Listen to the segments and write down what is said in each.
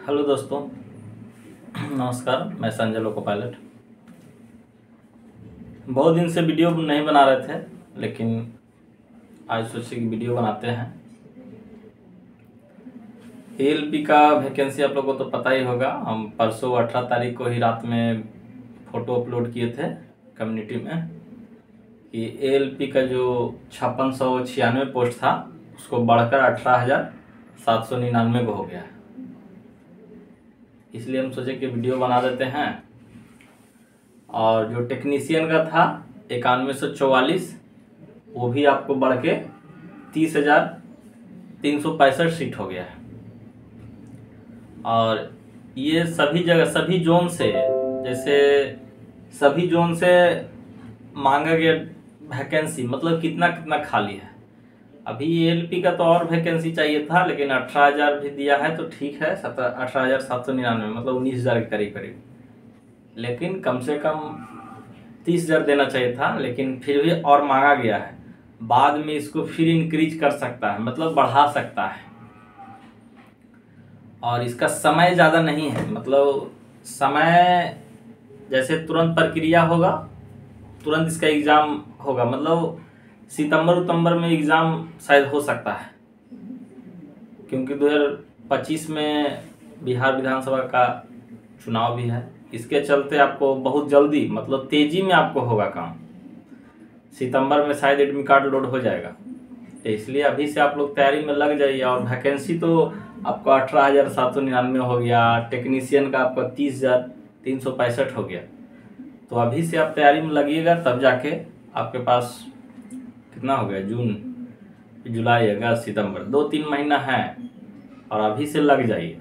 Hello दोस्तों, नमस्कार। मैं संजय लोको पायलट। बहुत दिन से वीडियो नहीं बना रहे थे, लेकिन आज सोचे कि वीडियो बनाते हैं। एएलपी का वैकेंसी आप लोगों को तो पता ही होगा। हम परसों 18 तारीख को ही रात में फ़ोटो अपलोड किए थे कम्युनिटी में कि एएलपी का जो 5696 पोस्ट था उसको बढ़कर 18,799 को हो गया है। इसलिए हम सोचे कि वीडियो बना देते हैं। और जो टेक्नीशियन का था 9144, वो भी आपको बढ़ के 30,365 सीट हो गया है। और ये सभी जगह सभी जोन से, जैसे सभी जोन से मांगा गया वैकेंसी, मतलब कितना कितना खाली है। अभी एएलपी का तो और वैकेंसी चाहिए था, लेकिन 18,000 भी दिया है तो ठीक है। 18,799 मतलब 19,000 के करीब करीब। लेकिन कम से कम 30,000 देना चाहिए था, लेकिन फिर भी और मांगा गया है। बाद में इसको फिर इंक्रीज कर सकता है, मतलब बढ़ा सकता है। और इसका समय ज़्यादा नहीं है, मतलब समय जैसे तुरंत प्रक्रिया होगा, तुरंत इसका एग्ज़ाम होगा। मतलब सितंबर में एग्ज़ाम शायद हो सकता है, क्योंकि 2025 में बिहार विधानसभा का चुनाव भी है। इसके चलते आपको बहुत जल्दी, मतलब तेज़ी में आपको होगा काम। सितंबर में शायद एडमिट कार्ड लोड हो जाएगा, तो इसलिए अभी से आप लोग तैयारी में लग जाइए। और वैकेंसी तो आपका 18,799 हो गया, टेक्नीशियन का आपका 30,365 हो गया। तो अभी से आप तैयारी में लगिएगा, तब जाके आपके पास कितना हो गया, जून, जुलाई, अगस्त, सितंबर, 2-3 महीना है। और अभी से लग जाइए,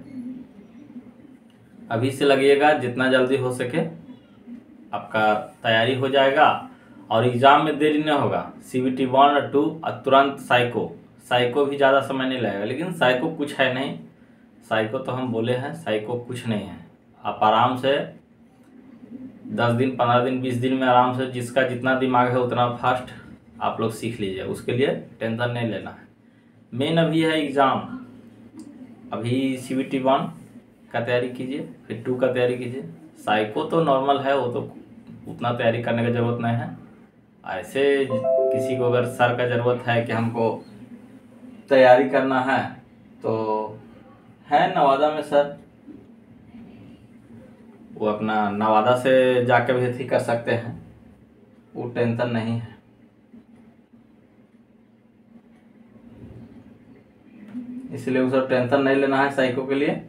अभी से लगिएगा। जितना जल्दी हो सके आपका तैयारी हो जाएगा और एग्ज़ाम में देरी नहीं होगा। CBT 1 और 2 और तुरंत साइको भी ज़्यादा समय नहीं लगेगा। लेकिन साइको कुछ है नहीं, साइको तो हम बोले हैं, साइको कुछ नहीं है। आप आराम से 10 दिन, 15 दिन, 20 दिन में आराम से, जिसका जितना दिमाग है उतना फास्ट आप लोग सीख लीजिए। उसके लिए टेंशन नहीं लेना है। मेन अभी है एग्ज़ाम। अभी CBT 1 का तैयारी कीजिए, फिर 2 का तैयारी कीजिए। साइको तो नॉर्मल है, वो तो उतना तैयारी करने की ज़रूरत नहीं है। ऐसे किसी को अगर सर का ज़रूरत है कि हमको तैयारी करना है, तो है नवादा में सर, वो अपना नवादा से जाके भी अथी कर सकते हैं, वो टेंशन नहीं है। इसलिए वो सब टेंशन नहीं लेना है साइको के लिए।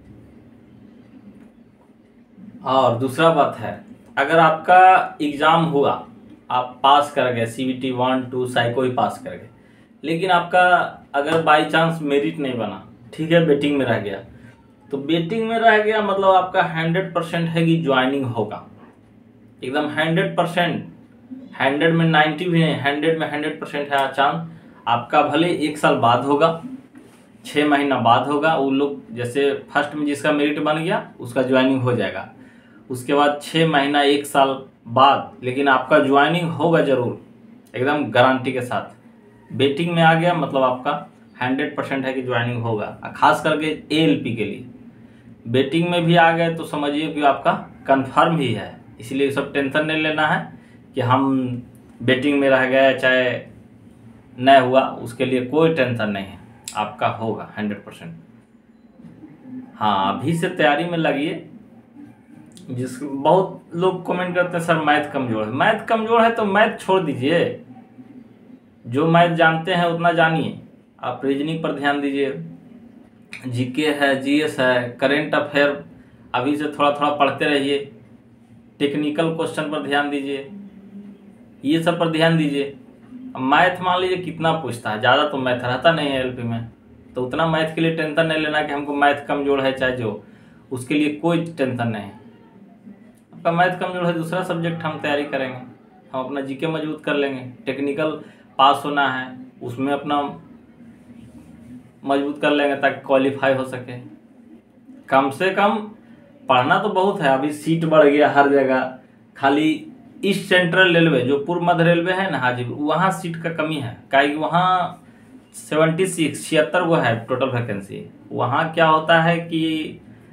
और दूसरा बात है, अगर आपका एग्ज़ाम हुआ, आप पास कर गए, CBT 1, 2 साइको ही पास कर गए, लेकिन आपका अगर बाई चांस मेरिट नहीं बना, ठीक है, वेटिंग में रह गया, तो वेटिंग में रह गया मतलब आपका 100% है कि ज्वाइनिंग होगा। एकदम 100%, 100 में 90 भी नहीं, 100 में 100% है चांस। आपका भले 1 साल बाद होगा, 6 महीना बाद होगा। वो लोग जैसे फर्स्ट में जिसका मेरिट बन गया उसका ज्वाइनिंग हो जाएगा, उसके बाद 6 महीना 1 साल बाद, लेकिन आपका ज्वाइनिंग होगा ज़रूर, एकदम गारंटी के साथ। वेटिंग में आ गया मतलब आपका 100% है कि ज्वाइनिंग होगा। खास करके एएलपी के लिए वेटिंग में भी आ गए तो समझिए कि आपका कंफर्म ही है। इसलिए सब टेंशन नहीं लेना है कि हम वेटिंग में रह गए चाहे नहीं हुआ, उसके लिए कोई टेंशन नहीं है, आपका होगा 100%। हाँ, अभी से तैयारी में लगिए। बहुत लोग कमेंट करते हैं सर मैथ कमज़ोर है। मैथ कमज़ोर है तो मैथ छोड़ दीजिए, जो मैथ जानते हैं उतना जानिए। आप रीजनिंग पर ध्यान दीजिए, जीके है, जीएस है, करेंट अफेयर अभी से थोड़ा थोड़ा पढ़ते रहिए। टेक्निकल क्वेश्चन पर ध्यान दीजिए, ये सब पर ध्यान दीजिए। मैथ मान लीजिए कितना पूछता है, ज़्यादा तो मैथ रहता नहीं है एलपी में, तो उतना मैथ के लिए टेंशन नहीं लेना कि हमको मैथ कमज़ोर है चाहे जो, उसके लिए कोई टेंशन नहीं है। आपका मैथ कमज़ोर है, दूसरा सब्जेक्ट हम तैयारी करेंगे, हम अपना जीके मजबूत कर लेंगे। टेक्निकल पास होना है, उसमें अपना मजबूत कर लेंगे ताकि क्वालिफाई हो सके। कम से कम पढ़ना तो बहुत है। अभी सीट बढ़ गया हर जगह, खाली ईस्ट सेंट्रल रेलवे जो पूर्व मध्य रेलवे है ना हाजीपुर, वहाँ सीट का कमी है। कि वहाँ 76 76 वो है टोटल वैकेंसी। वहाँ क्या होता है कि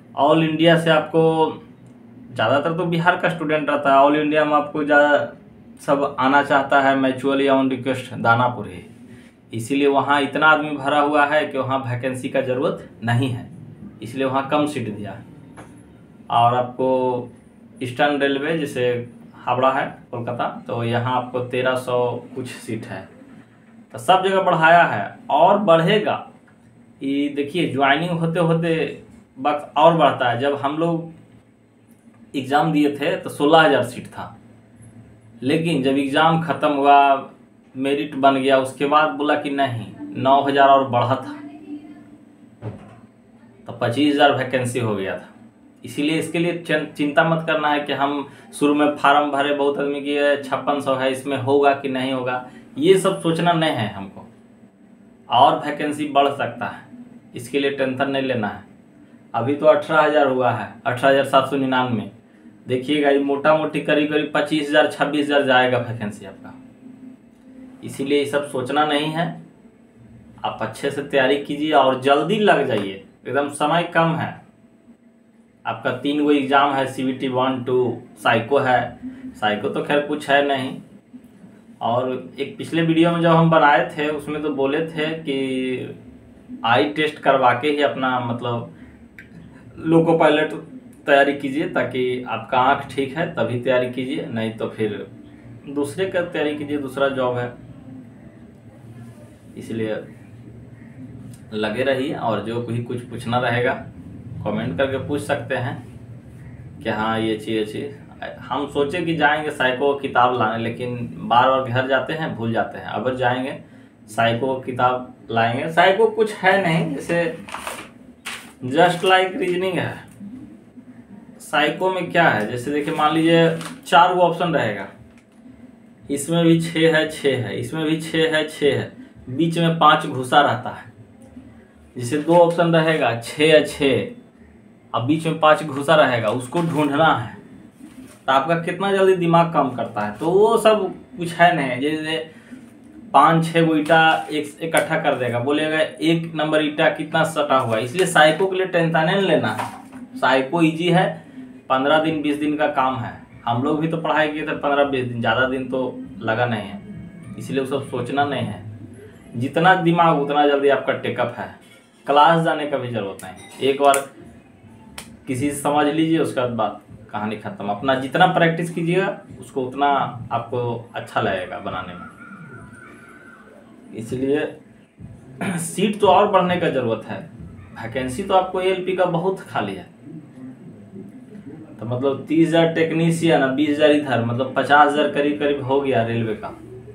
ऑल इंडिया से आपको ज़्यादातर तो बिहार का स्टूडेंट रहता है, ऑल इंडिया में आपको ज़्यादा सब आना चाहता है म्यूचुअल या ऑन रिक्वेस्ट दानापुर ही, इसीलिए वहाँ इतना आदमी भरा हुआ है कि वहाँ वैकेंसी का ज़रूरत नहीं है, इसलिए वहाँ कम सीट दिया है। और आपको ईस्टर्न रेलवे जैसे हावड़ा है कोलकाता, तो यहाँ आपको 1300 कुछ सीट है, तो सब जगह बढ़ाया है और बढ़ेगा। ये देखिए ज्वाइनिंग होते होते वक्त और बढ़ता है। जब हम लोग एग्ज़ाम दिए थे तो 16,000 सीट था, लेकिन जब एग्ज़ाम ख़त्म हुआ मेरिट बन गया, उसके बाद बोला कि नहीं 9,000 और बढ़ा था, तो 25,000 वैकेंसी हो गया था। इसीलिए इसके लिए चिंता मत करना है कि हम शुरू में फार्म भरे, बहुत आदमी की 5600 है, इसमें होगा कि नहीं होगा, ये सब सोचना नहीं है हमको। और वैकेंसी बढ़ सकता है, इसके लिए टेंशन नहीं लेना है। अभी तो 18,000 हुआ है, 18,799। देखिएगा ये मोटा मोटी करीब करीब 25,000 26,000 जाएगा वैकेंसी आपका, इसीलिए ये सब सोचना नहीं है। आप अच्छे से तैयारी कीजिए और जल्दी लग जाइए, एकदम समय कम है। आपका 3 गो एग्ज़ाम है, CBT 1 2, साइको है, साइको तो खैर कुछ है नहीं। और एक पिछले वीडियो में जब हम बनाए थे उसमें तो बोले थे कि आई टेस्ट करवा के ही अपना मतलब लोको पायलट तैयारी कीजिए, ताकि आपका आँख ठीक है तभी तैयारी कीजिए, नहीं तो फिर दूसरे का तैयारी कीजिए, दूसरा जॉब है। इसलिए लगे रहिए, और जो भी कुछ पूछना रहेगा कमेंट करके पूछ सकते हैं कि हाँ ये चीज़ हम सोचे कि जाएंगे साइको किताब लाने, लेकिन बार बार घर जाते हैं भूल जाते हैं। अब जाएंगे साइको किताब लाएंगे। साइको कुछ है नहीं, जैसे जस्ट लाइक रीजनिंग है। साइको में क्या है, जैसे देखिए मान लीजिए 4 वो ऑप्शन रहेगा, इसमें भी 6 है 6 है, इसमें भी 6 है 6 है, बीच में 5 घुसा रहता है। जैसे 2 ऑप्शन रहेगा 6 है 6, अब बीच में 5 घुसा रहेगा, उसको ढूंढना है। तो आपका कितना जल्दी दिमाग काम करता है, तो वो सब कुछ है नहीं। जैसे 5-6 वो ईटा इकट्ठा कर देगा, बोलेगा 1 नंबर ईटा कितना सटा हुआ है। इसलिए साइको के लिए टेंशन नहीं लेना है, साइको इजी है, 15 दिन 20 दिन का काम है। हम लोग भी तो पढ़ाई किए थे 15-20 दिन, ज़्यादा दिन तो लगा नहीं है, इसलिए वो सब सोचना नहीं है। जितना दिमाग उतना जल्दी आपका टेकअप है, क्लास जाने का भी जरूरत नहीं। एक बार किसी से समझ लीजिए, उसके बाद कहानी खत्म। अपना जितना प्रैक्टिस कीजिएगा उसको उतना आपको अच्छा लगेगा बनाने में। इसलिए सीट तो और बढ़ने का ज़रूरत है, वैकेंसी तो आपको ALP का बहुत खाली है। तो मतलब 30,000 टेक्नीशियन, 20,000 इधर, मतलब 50,000 करीब करीब हो गया रेलवे का।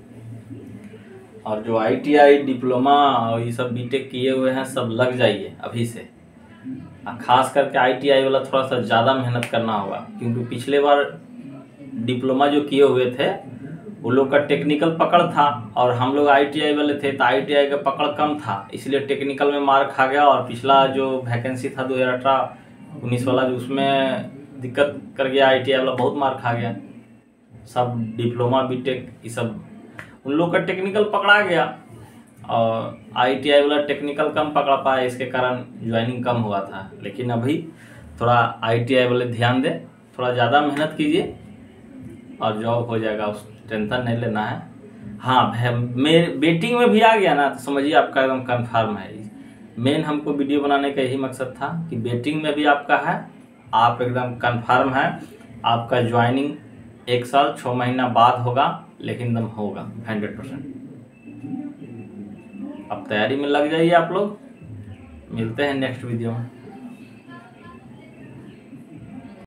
और जो ITI डिप्लोमा और ये सब BTech किए हुए हैं सब लग जाइए अभी से। खास करके ITI वाला थोड़ा सा ज़्यादा मेहनत करना होगा, क्योंकि पिछले बार डिप्लोमा जो किए हुए थे वो लोग का टेक्निकल पकड़ था, और हम लोग ITI वाले थे तो ITI का पकड़ कम था, इसलिए टेक्निकल में मार खा गया। और पिछला जो वैकेंसी था 2018-19 वाला, जो उसमें दिक्कत कर गया, ITI वाला बहुत मार खा गया। सब डिप्लोमा BTech ये सब उन लोग का टेक्निकल पकड़ा गया, और ITI वाला टेक्निकल कम पकड़ा पाया, इसके कारण ज्वाइनिंग कम हुआ था। लेकिन अभी थोड़ा ITI वाले ध्यान दें, थोड़ा ज़्यादा मेहनत कीजिए और जॉब हो जाएगा, उस टेंशन नहीं लेना है। हाँ मेरे वेटिंग में भी आ गया ना, तो समझिए आपका एकदम कन्फर्म है। मेन हमको वीडियो बनाने का यही मकसद था कि वेटिंग में भी आपका है, आप एकदम कन्फर्म है, आपका ज्वाइनिंग 1 साल 6 महीना बाद होगा, लेकिन एकदम होगा 100%। अब तैयारी में लग जाइए आप लोग। मिलते हैं नेक्स्ट वीडियो में।